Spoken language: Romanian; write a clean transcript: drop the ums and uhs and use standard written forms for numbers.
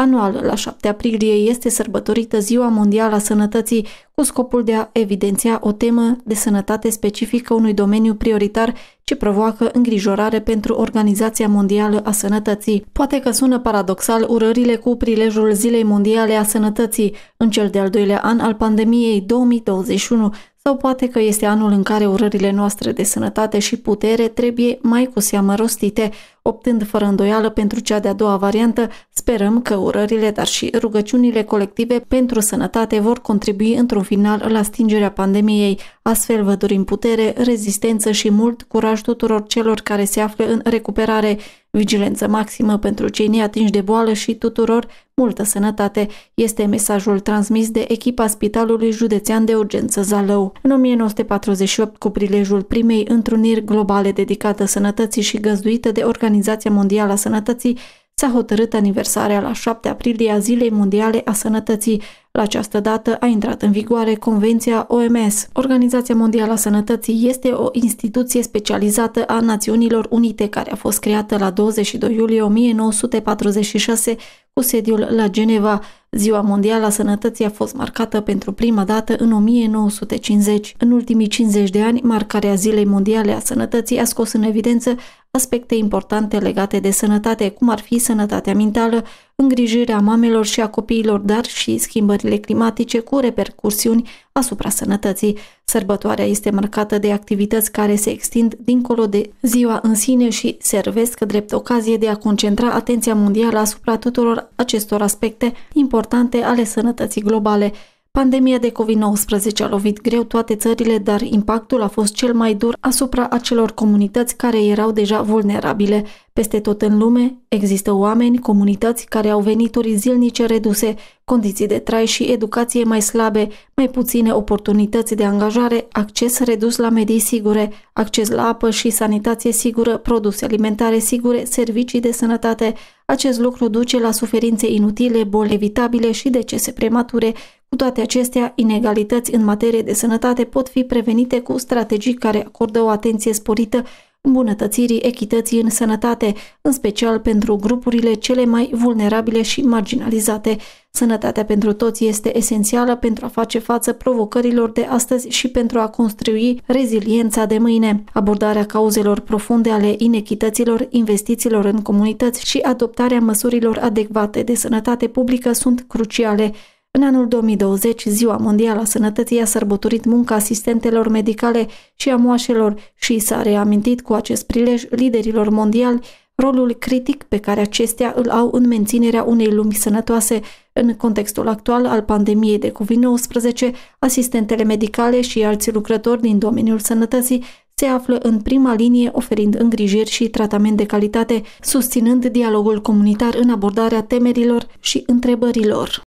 Anual, la 7 aprilie, este sărbătorită Ziua Mondială a Sănătății, cu scopul de a evidenția o temă de sănătate specifică unui domeniu prioritar ce provoacă îngrijorare pentru Organizația Mondială a Sănătății. Poate că sună paradoxal urările cu prilejul Zilei Mondiale a Sănătății, în cel de-al doilea an al pandemiei 2021, sau poate că este anul în care urările noastre de sănătate și putere trebuie mai cu seamă rostite. Optând fără îndoială pentru cea de-a doua variantă, sperăm că urările, dar și rugăciunile colective pentru sănătate vor contribui într-un final la stingerea pandemiei. Astfel vă dorim putere, rezistență și mult curaj tuturor celor care se află în recuperare, vigilență maximă pentru cei neatinși de boală și tuturor multă sănătate, este mesajul transmis de echipa Spitalului Județean de Urgență Zalău. În 1948, cu prilejul primei întruniri globale dedicată sănătății și găzduită de Organizația Mondială a Sănătății, s-a hotărât aniversarea la 7 aprilie a Zilei Mondiale a Sănătății. La această dată a intrat în vigoare Convenția OMS. Organizația Mondială a Sănătății este o instituție specializată a Națiunilor Unite care a fost creată la 22 iulie 1946 cu sediul la Geneva. Ziua Mondială a Sănătății a fost marcată pentru prima dată în 1950. În ultimii 50 de ani, marcarea Zilei Mondiale a Sănătății a scos în evidență aspecte importante legate de sănătate, cum ar fi sănătatea mentală, îngrijirea mamelor și a copiilor, dar și schimbările climatice cu repercursiuni asupra sănătății. Sărbătoarea este marcată de activități care se extind dincolo de ziua în sine și servesc drept ocazie de a concentra atenția mondială asupra tuturor acestor aspecte importante ale sănătății globale. Pandemia de COVID-19 a lovit greu toate țările, dar impactul a fost cel mai dur asupra acelor comunități care erau deja vulnerabile. Peste tot în lume există oameni, comunități care au venituri zilnice reduse, condiții de trai și educație mai slabe, mai puține oportunități de angajare, acces redus la medii sigure, acces la apă și sanitație sigură, produse alimentare sigure, servicii de sănătate. Acest lucru duce la suferințe inutile, boli evitabile și decese premature. Cu toate acestea, inegalități în materie de sănătate pot fi prevenite cu strategii care acordă o atenție sporită îmbunătățirii echității în sănătate, în special pentru grupurile cele mai vulnerabile și marginalizate. Sănătatea pentru toți este esențială pentru a face față provocărilor de astăzi și pentru a construi reziliența de mâine. Abordarea cauzelor profunde ale inechităților, investițiilor în comunități și adoptarea măsurilor adecvate de sănătate publică sunt cruciale. În anul 2020, Ziua Mondială a Sănătății a sărbătorit munca asistentelor medicale și a moașelor și s-a reamintit cu acest prilej liderilor mondiali rolul critic pe care acestea îl au în menținerea unei lumi sănătoase. În contextul actual al pandemiei de COVID-19, asistentele medicale și alți lucrători din domeniul sănătății se află în prima linie oferind îngrijiri și tratament de calitate, susținând dialogul comunitar în abordarea temerilor și întrebărilor.